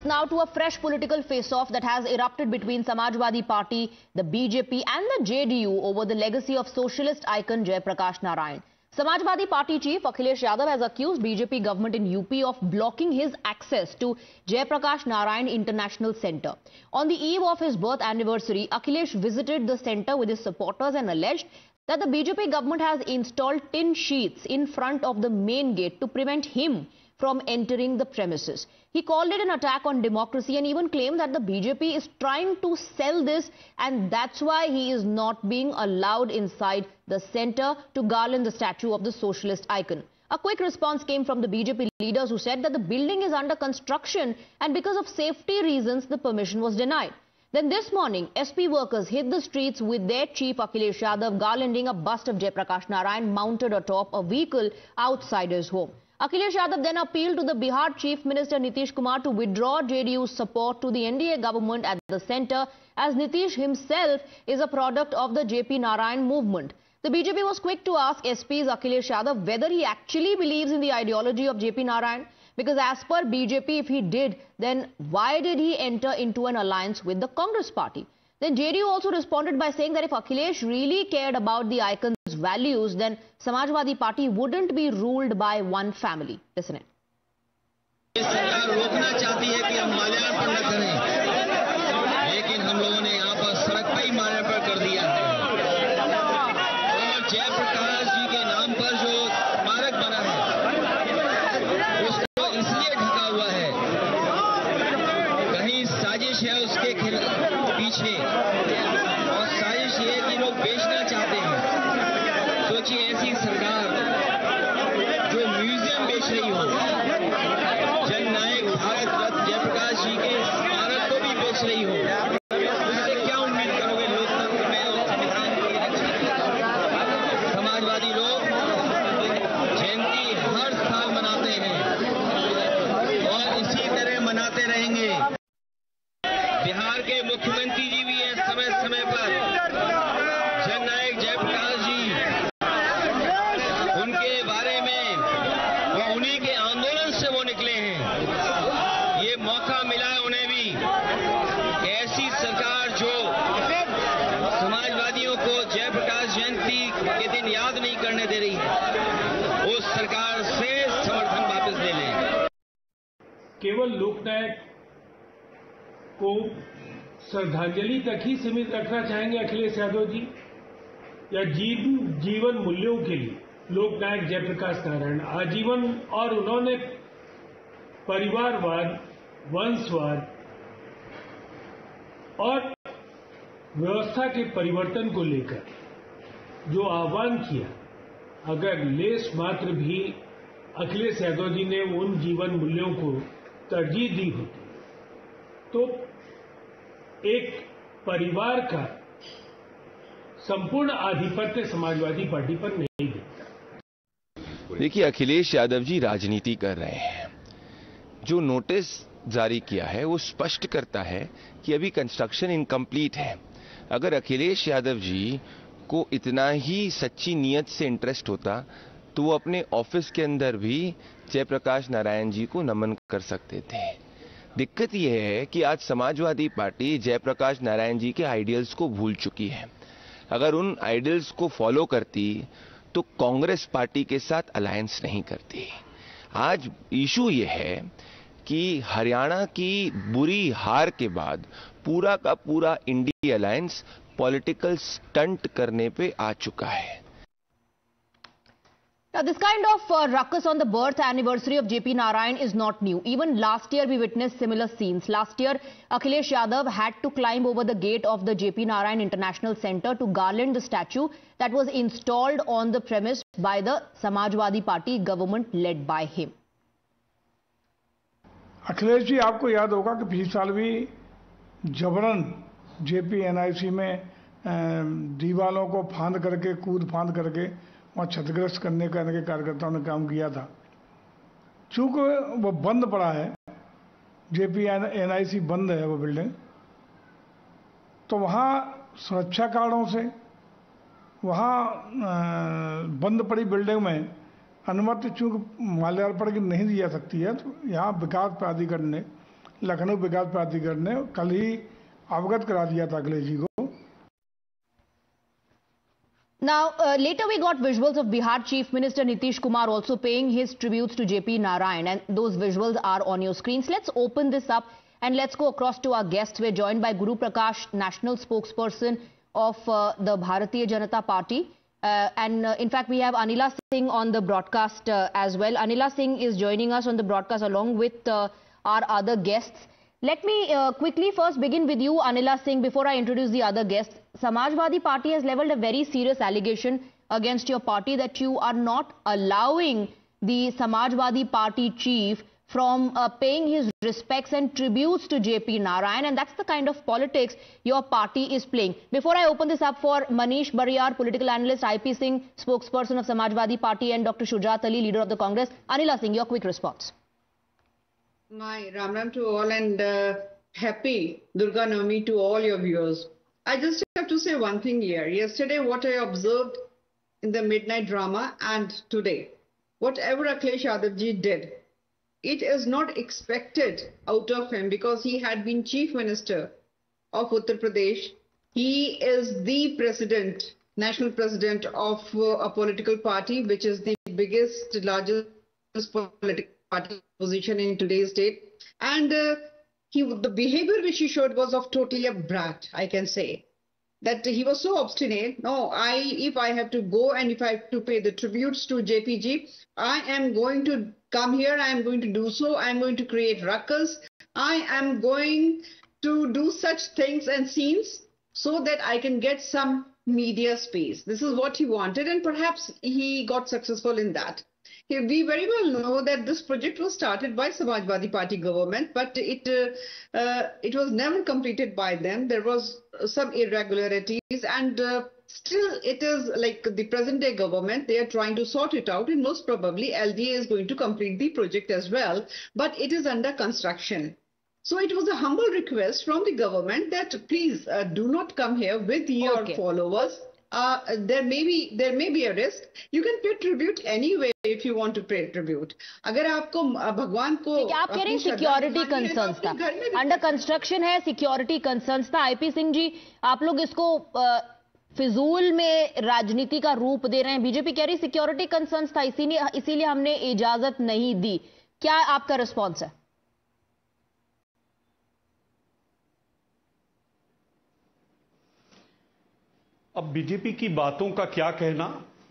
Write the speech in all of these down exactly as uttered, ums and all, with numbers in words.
now to a fresh political face-off that has erupted between Samajwadi Party, the B J P and the J D U over the legacy of socialist icon Jai Prakash Narayan. Samajwadi Party chief Akhilesh Yadav has accused B J P government in U P of blocking his access to Jai Prakash Narayan International Centre. On the eve of his birth anniversary, Akhilesh visited the centre with his supporters and alleged that the B J P government has installed tin sheets in front of the main gate to prevent him from entering the premises. He called it an attack on democracy and even claimed that the B J P is trying to sell this and that's why he is not being allowed inside the centre to garland the statue of the socialist icon. A quick response came from the B J P leaders who said that the building is under construction and because of safety reasons the permission was denied. Then this morning, S P workers hit the streets with their chief Akhilesh Yadav garlanding a bust of Jai Prakash Narayan mounted atop a vehicle outside his home. Akhilesh Yadav then appealed to the Bihar Chief Minister Nitish Kumar to withdraw J D U's support to the N D A government at the centre, as Nitish himself is a product of the J P Narayan movement. The B J P was quick to ask S P's Akhilesh Yadav whether he actually believes in the ideology of J P Narayan, because as per B J P, if he did, then why did he enter into an alliance with the Congress party? Then J D U also responded by saying that if Akhilesh really cared about the icon's values, then Samajwadi Party wouldn't be ruled by one family. Listen in. सरकार रोकना चाहती है कि हम माल्यार्पण न करें, लेकिन हम लोगों ने यहाँ पर सड़क पर ही माल्यार्पण कर दिया है। और जयप्रकाश जी के नाम पर जो स्मारक बना है, उसको इसलिए ढका हुआ है, कहीं साजिश है उसके पीछे, और साजिश ये है कि लोग बेचना चाहते हैं। सोचिए ऐसी सरकार जो म्यूजियम बेच रही हो, जननायक भारत रत्न जयप्रकाश जी के स्मारक को भी बेच रही हो, उससे क्या उम्मीद करोगे लोकतंत्र में और संविधान की रक्षा की? समाजवादी लोग जयंती हर साल मनाते हैं और इसी तरह मनाते रहेंगे। बिहार के मुख्यमंत्री जी भी हैं समय समय पर जननायक जयप्रकाश जी, उनके बारे में वो उन्हीं के आंदोलन से वो निकले हैं। ये मौका मिला है उन्हें भी, ऐसी सरकार जो समाजवादियों को जयप्रकाश जयंती के दिन याद नहीं करने दे रही है, उस सरकार से समर्थन वापस ले लें। केवल लोकनायक को श्रद्धांजलि तक ही सीमित रखना चाहेंगे अखिलेश यादव जी, या जीवन जीवन मूल्यों के लिए लोकनायक जयप्रकाश नारायण आजीवन, और उन्होंने परिवारवाद, वंशवाद और व्यवस्था के परिवर्तन को लेकर जो आह्वान किया, अगर लेस मात्र भी अखिलेश यादव जी ने उन जीवन मूल्यों को तरजीह दी होती तो एक परिवार का संपूर्ण आधिपत्य समाजवादी पार्टी पर नहीं दिखता। देखिए, अखिलेश यादव जी राजनीति कर रहे हैं। जो नोटिस जारी किया है वो स्पष्ट करता है कि अभी कंस्ट्रक्शन इनकम्प्लीट है। अगर अखिलेश यादव जी को इतना ही सच्ची नीयत से इंटरेस्ट होता तो वो अपने ऑफिस के अंदर भी जयप्रकाश नारायण जी को नमन कर सकते थे। दिक्कत यह है कि आज समाजवादी पार्टी जयप्रकाश नारायण जी के आइडियल्स को भूल चुकी है। अगर उन आइडियल्स को फॉलो करती तो कांग्रेस पार्टी के साथ अलायंस नहीं करती। आज इशू ये है कि हरियाणा की बुरी हार के बाद पूरा का पूरा इंडिया अलायंस पॉलिटिकल स्टंट करने पे आ चुका है। Now, this kind of uh, ruckus on the birth anniversary of J P Narayan is not new. Even last year, we witnessed similar scenes. Last year, Akhilesh Yadav had to climb over the gate of the J P Narayan International Centre to garland the statue that was installed on the premise by the Samajwadi Party government led by him. Akhilesh ji, आपको याद होगा कि पिछले साल भी जबरन JP NIC में दीवालों को फांद करके, कूद फांद करके वहाँ क्षतिग्रस्त करने का इनके कार्यकर्ताओं ने काम किया था। चूंकि वो बंद पड़ा है, जेपी एनआईसी बंद है वो बिल्डिंग, तो वहाँ सुरक्षा कारणों से वहाँ बंद पड़ी बिल्डिंग में अनुमति चूंकि माल्यार्पण की नहीं दी जा सकती है, तो यहाँ विकास प्राधिकरण ने लखनऊ विकास प्राधिकरण ने कल ही अवगत करा दिया था अखिलेश जी को। Now, uh, later we got visuals of Bihar Chief Minister Nitish Kumar also paying his tributes to J P Narayan, and those visuals are on your screens. Let's open this up and let's go across to our guests. We're joined by Guru Prakash, national spokesperson of uh, the Bharatiya Janata Party. Uh, and uh, in fact, we have Anila Singh on the broadcast uh, as well. Anila Singh is joining us on the broadcast along with uh, our other guests. Let me uh, quickly first begin with you, Anila Singh, before I introduce the other guests. Samajwadi Party has leveled a very serious allegation against your party that you are not allowing the Samajwadi Party chief from uh, paying his respects and tributes to J P Narayan, and that's the kind of politics your party is playing. Before I open this up for Manish Bariyar, political analyst, I P Singh, spokesperson of Samajwadi Party, and Doctor Shujat Ali, leader of the Congress, Anila Singh, your quick response. My Ram Ram to all, and uh, happy Durga Navami to all your viewers. I just have to say one thing here. Yesterday, what I observed in the midnight drama, and today, whatever Akhilesh Yadav ji did, it is not expected out of him because he had been chief minister of Uttar Pradesh. He is the president, national president of uh, a political party, which is the biggest, largest political party position in today's state. And uh, he, the behavior which he showed was of totally a brat, I can say. That he was so obstinate. No, I, if I have to go and if I have to pay the tributes to J P G, I am going to come here, I am going to do so, I am going to create ruckus, I am going to do such things and scenes so that I can get some media space. This is what he wanted, and perhaps he got successful in that. We very well know that this project was started by Samajwadi Party government, but it uh, uh, it was never completed by them. There was some irregularities, and uh, still it is like the present day government, they are trying to sort it out, and most probably L D A is going to complete the project as well, but it is under construction. So it was a humble request from the government that please uh, do not come here with your Okay. followers. Uh, there may be there may be a risk. You can pay tribute anyway if you want to pay tribute. अगर आपको भगवान को ठीक है, आप कह रहे हैं सिक्योरिटी कंसर्न्स था, अंडर कंस्ट्रक्शन है, सिक्योरिटी कंसर्न्स था। आईपी सिंह जी, आप लोग इसको आ, फिजूल में राजनीति का रूप दे रहे हैं। बीजेपी कह रही सिक्योरिटी कंसर्न्स था, इसीलिए इसीलिए हमने इजाजत नहीं दी। क्या आपका रिस्पॉन्स है? अब बीजेपी की बातों का क्या कहना।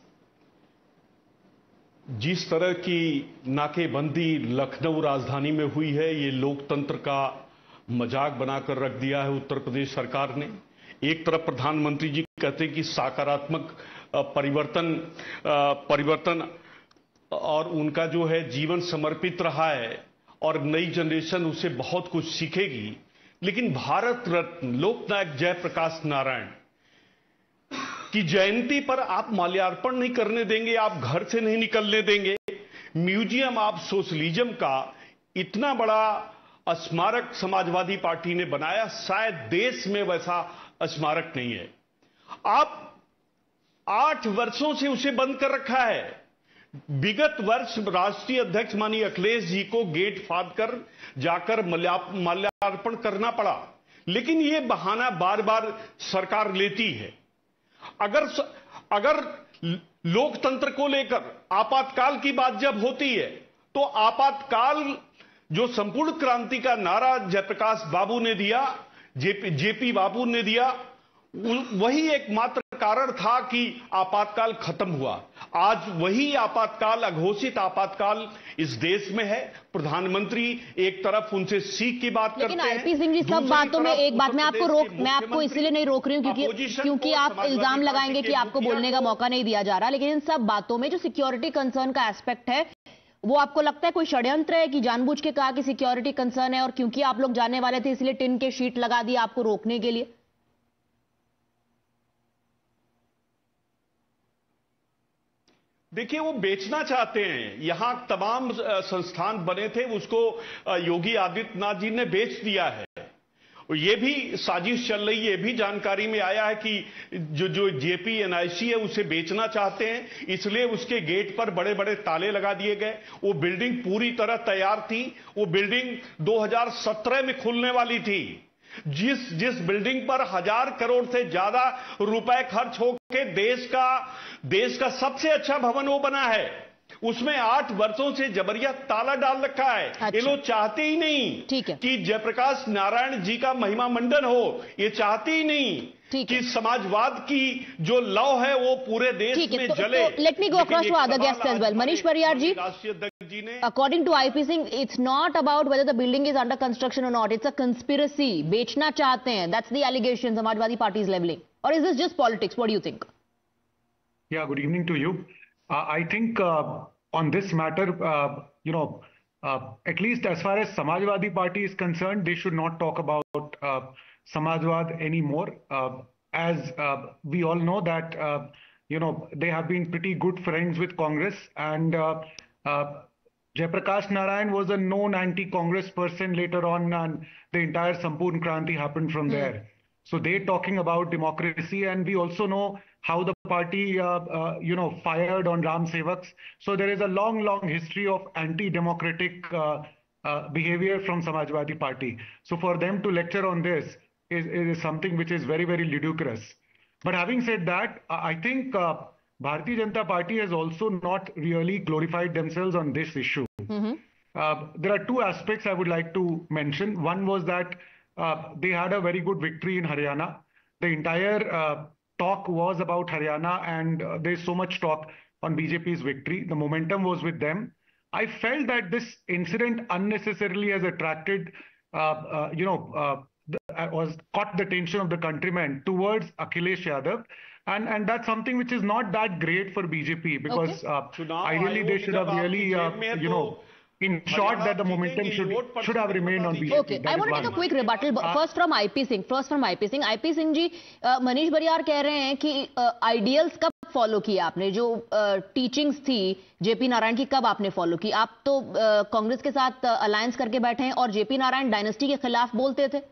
जिस तरह की नाकेबंदी लखनऊ राजधानी में हुई है, ये लोकतंत्र का मजाक बनाकर रख दिया है उत्तर प्रदेश सरकार ने। एक तरफ प्रधानमंत्री जी कहते हैं कि सकारात्मक परिवर्तन परिवर्तन और उनका जो है जीवन समर्पित रहा है और नई जनरेशन उससे बहुत कुछ सीखेगी, लेकिन भारत रत्न लोकनायक जयप्रकाश नारायण की जयंती पर आप माल्यार्पण नहीं करने देंगे, आप घर से नहीं निकलने देंगे। म्यूजियम ऑफ सोशलिज्म का इतना बड़ा स्मारक समाजवादी पार्टी ने बनाया, शायद देश में वैसा स्मारक नहीं है। आप आठ वर्षों से उसे बंद कर रखा है। विगत वर्ष राष्ट्रीय अध्यक्ष माननीय अखिलेश जी को गेट फाड़ कर जाकर माल्यार्पण करना पड़ा, लेकिन यह बहाना बार बार सरकार लेती है। अगर अगर लोकतंत्र को लेकर आपातकाल की बात जब होती है, तो आपातकाल जो संपूर्ण क्रांति का नारा जयप्रकाश बाबू ने दिया, जेपी जेपी बाबू ने दिया, वही एकमात्र कारण था कि आपातकाल खत्म हुआ। आज वही आपातकाल, अघोषित आपातकाल इस देश में है। प्रधानमंत्री एक तरफ उनसे सीख की बात करते हैं, लेकिन आईपी सिंह जी सब बातों में एक बात मैं आपको रोक मैं आपको इसलिए नहीं रोक रही हूं क्योंकि क्योंकि आप इल्जाम लगाएंगे कि आपको बोलने का मौका नहीं दिया जा रहा, लेकिन इन सब बातों में जो सिक्योरिटी कंसर्न का एस्पेक्ट है, वो आपको लगता है कोई षड्यंत्र है कि जानबूझ के कहा कि सिक्योरिटी कंसर्न है और क्योंकि आप लोग जाने वाले थे इसलिए टिन के शीट लगा दिया आपको रोकने के लिए? देखिए, वो बेचना चाहते हैं। यहां तमाम संस्थान बने थे, उसको योगी आदित्यनाथ जी ने बेच दिया है ये भी साजिश चल रही है, ये भी जानकारी में आया है कि जो जो जेपी एनआईसी है उसे बेचना चाहते हैं, इसलिए उसके गेट पर बड़े बड़े ताले लगा दिए गए। वो बिल्डिंग पूरी तरह तैयार थी, वो बिल्डिंग दो हज़ार सत्रह में खुलने वाली थी। जिस जिस बिल्डिंग पर हजार करोड़ से ज्यादा रुपए खर्च होकर देश का देश का सबसे अच्छा भवन वो बना है, उसमें आठ वर्षों से जबरिया ताला डाल रखा है। अच्छा। ये लोग चाहते ही नहीं कि जयप्रकाश नारायण जी का महिमा मंडन हो, ये चाहते ही नहीं कि समाजवाद की जो लौ है वो पूरे देश में तो, जले। Let me go across to other guests as well. Manish Pariyar ji, राष्ट्रीय अध्यक्ष जी ने, according to IP Singh, it's not about whether the building is under construction और नॉट, इट्स अ कंस्पिरेसी। बेचना चाहते हैं, that's the allegation Samajwadi party is levelling, और is this just politics? What do you think? Yeah, good evening to you. Uh, I think uh, on this matter, uh, you know, uh, at least as far as Samajwadi Party is concerned, they should not talk about uh, Samajwad anymore. Uh, as uh, we all know that, uh, you know, they have been pretty good friends with Congress, and uh, uh, Jaiprakash Narayan was a known anti-Congress person later on, and the entire Sampurn Kranti happened from mm. there. So they're talking about democracy, and we also know how the party, uh, uh, you know, fired on Ram Sevaks. So there is a long, long history of anti-democratic uh, uh, behavior from Samajwadi Party. So for them to lecture on this is, is something which is very, very ludicrous. But having said that, I think uh, Bharatiya Janata Party has also not really glorified themselves on this issue. Mm-hmm. uh, there are two aspects I would like to mention. One was that uh, they had a very good victory in Haryana. The entire uh, talk was about Haryana, and uh, there's so much talk on B J P's victory. The momentum was with them. I felt that this incident unnecessarily has attracted, uh, uh, you know, uh, the, uh, was caught the attention of the countrymen towards Akhilesh Yadav. And, and that's something which is not that great for B J P, because okay. uh, ideally they should have really, uh, you know, in short, that the momentum should should have remained on B J P. Okay, I want to take a quick rebuttal. First from I P Singh. First from I P Singh. I P Singh ji, Manish Bariyar कह रहे हैं कि ideals कब follow किया आपने, जो teachings थी JP Narayan की कब आपने फॉलो की? आप तो कांग्रेस के साथ अलायंस करके बैठे हैं और जेपी नारायण डायनेस्टी के खिलाफ बोलते थे।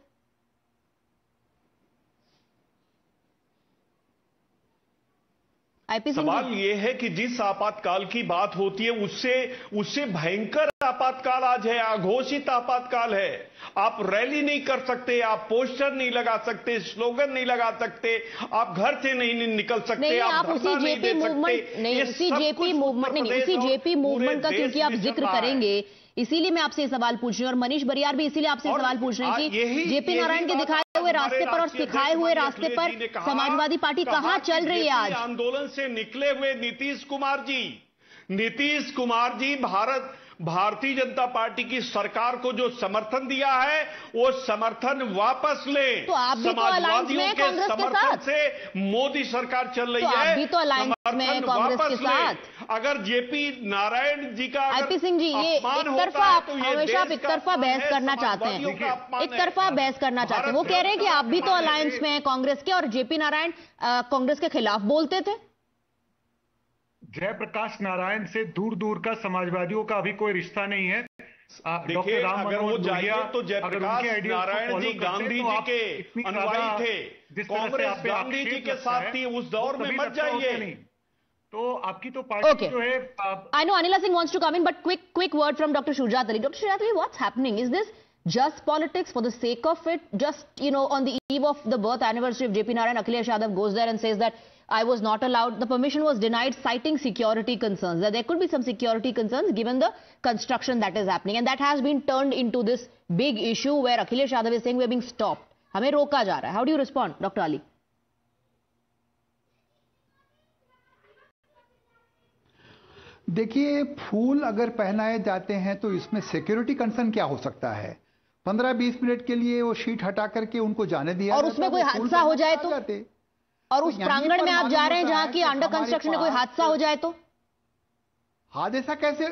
सवाल ये है कि जिस आपातकाल की बात होती है उससे उससे भयंकर आपातकाल आज है, अघोषित आपातकाल है। आप रैली नहीं कर सकते, आप पोस्टर नहीं लगा सकते, स्लोगन नहीं लगा सकते, आप घर से नहीं निकल सकते, नहीं, आप, आप उसी जेपी मूवमेंट नहीं उसी जेपी मूवमेंट नहीं उसी जेपी मूवमेंट का क्योंकि आप जिक्र करेंगे, इसीलिए मैं आपसे सवाल पूछ रही हूँ, और मनीष बरियार भी इसीलिए आपसे सवाल पूछ रहे हैं कि जेपी नारायण के दिखाए हुए रास्ते पर और सिखाए हुए रास्ते पर समाजवादी पार्टी कहां चल रही है आज? आंदोलन से निकले हुए नीतीश कुमार जी नीतीश कुमार जी भारत भारतीय जनता पार्टी की सरकार को जो समर्थन दिया है वो समर्थन वापस ले। तो आप भी तो अलायंस में कांग्रेस के साथ से मोदी सरकार चल रही तो है, आप भी तो अलायंस में कांग्रेस के साथ। अगर जेपी नारायण जी का आईपी सिंह जी, ये एक तरफा आप हमेशा आप एक तरफा बहस करना चाहते हैं, एक तरफा बहस करना चाहते हैं। वो कह रहे हैं कि आप भी तो अलायंस में हैं कांग्रेस के और जेपी नारायण कांग्रेस के खिलाफ बोलते थे। जयप्रकाश नारायण से दूर दूर का समाजवादियों का अभी कोई रिश्ता नहीं है। देखिए, अगर वो जाइए तो जयप्रकाश नारायण जी गांधी जी के अनुयायी थे, कांग्रेस गांधी जी के साथ थी, उस दौर में मत जाइए। तो आपकी तो पार्टी जो है, I know Anila Singh wants to come in, but quick quick word from doctor Shujat Ali. Doctor Shujat Ali, what's happening? Is this just politics for the sake of it? Just, you know, on the eve of the birth anniversary of J P Narayan, Akhilesh Yadav goes there and says that I was not allowed, the permission was denied, citing security concerns, that there could be some security concerns given the construction that is happening, and that has been turned into this big issue where Akhilesh Yadav is saying we are being stopped, हमें रोका जा रहा है। How do you respond, Doctor Ali? देखिए, फूल अगर पहनाए जाते हैं तो इसमें सिक्योरिटी कंसर्न क्या हो सकता है? पंद्रह बीस मिनट के लिए वो शीट हटा करके उनको जाने दिया, और उसमें कोई हादसा हो जाए तो, और उस प्रांगण में आप जा रहे हैं जहां की अंडर कंस्ट्रक्शन में कोई हादसा हो जाए तो? हादसा कैसे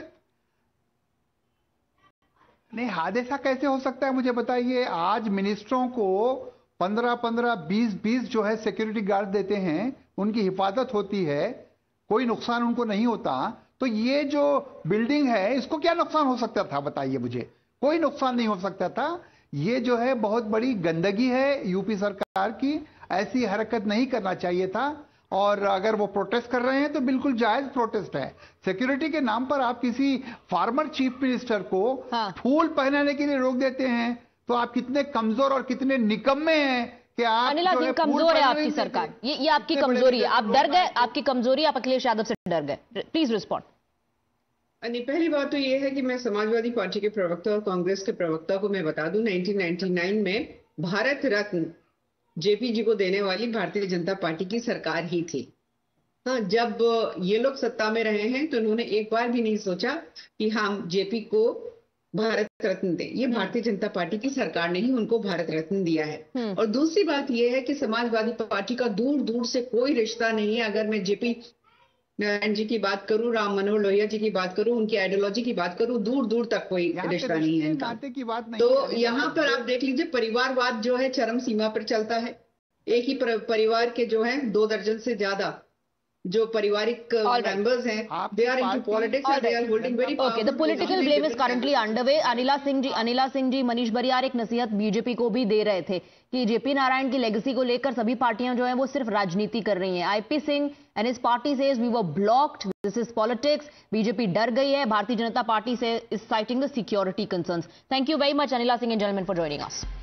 नहीं हादसा कैसे हो सकता है मुझे बताइए। आज मिनिस्टरों को पंद्रह पंद्रह बीस बीस जो है सिक्योरिटी गार्ड देते हैं, उनकी हिफाजत होती है, कोई नुकसान उनको नहीं होता। तो ये जो बिल्डिंग है इसको क्या नुकसान हो सकता था बताइए मुझे? कोई नुकसान नहीं हो सकता था। ये जो है बहुत बड़ी गंदगी है यूपी सरकार की। ऐसी हरकत नहीं करना चाहिए था। और अगर वो प्रोटेस्ट कर रहे हैं तो बिल्कुल जायज प्रोटेस्ट है। सिक्योरिटी के नाम पर आप किसी फार्मर चीफ मिनिस्टर को हाँ। फूल पहनाने के लिए रोक देते हैं तो आप कितने कमजोर और कितने निकम्मे हैं कि आप अनिला सिंह, कमजोर है आपकी सरकार, ये ये आपकी कमजोरी है। आप डर गए, आपकी कमजोरी, आप अखिलेश यादव से डर गए। Please respond. नहीं, पहली बात तो ये है कि मैं समाजवादी पार्टी के प्रवक्ता और कांग्रेस के प्रवक्ता को मैं बता दूं, नाइनटीन नाइंटी नाइन में भारत रत्न जेपी जी को देने वाली भारतीय जनता पार्टी की सरकार ही थी। हाँ, जब ये लोग सत्ता में रहे हैं तो उन्होंने एक बार भी नहीं सोचा कि हम जेपी को भारत रत्न दें। ये भारतीय जनता पार्टी की सरकार ने ही उनको भारत रत्न दिया है। और दूसरी बात ये है कि समाजवादी पार्टी का दूर दूर से कोई रिश्ता नहीं है। अगर मैं जेपी नारायण जी की बात करूं, राम मनोहर लोहिया जी की बात करूं, उनकी आइडियोलॉजी की बात करूं, दूर दूर तक कोई रिश्ता नहीं है इनका। की बात नहीं तो यहाँ पर आप देख लीजिए, परिवारवाद जो है चरम सीमा पर चलता है। एक ही परिवार के जो है दो दर्जन से ज्यादा जो पारिवारिक मेंबर्स हैं, they are into politics and they are holding very powerful. Okay, the political blame is currently underway. Anila Singh ji, Anila Singh ji, Manish बरियार एक नसीहत बीजेपी को भी दे रहे थे कि जेपी नारायण की लेगेसी को लेकर सभी पार्टियां जो हैं वो सिर्फ राजनीति कर रही हैं। IP Singh and his party says we were blocked. This is politics. BJP डर गई है। भारतीय जनता पार्टी से is citing the security concerns. Thank you very much, Anila Singh and gentlemen, for joining us.